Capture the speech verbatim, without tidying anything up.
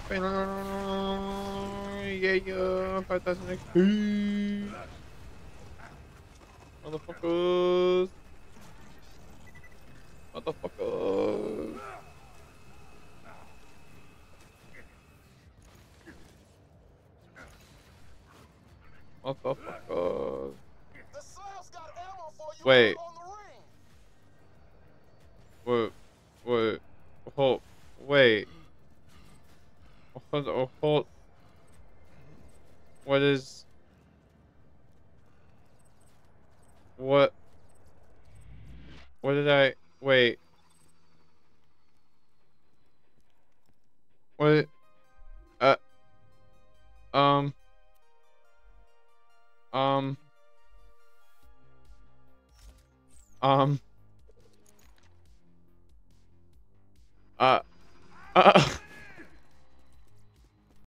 Yeah, yeah, five thousand X P. Motherfuckers. Motherfuckers. Motherfuckers. Wait. Wait. Wait. Hold. Wait. Hold. Oh, hold. What is? What? What did I? Wait. What? Uh. Um. Um. Um. Uh. Uh.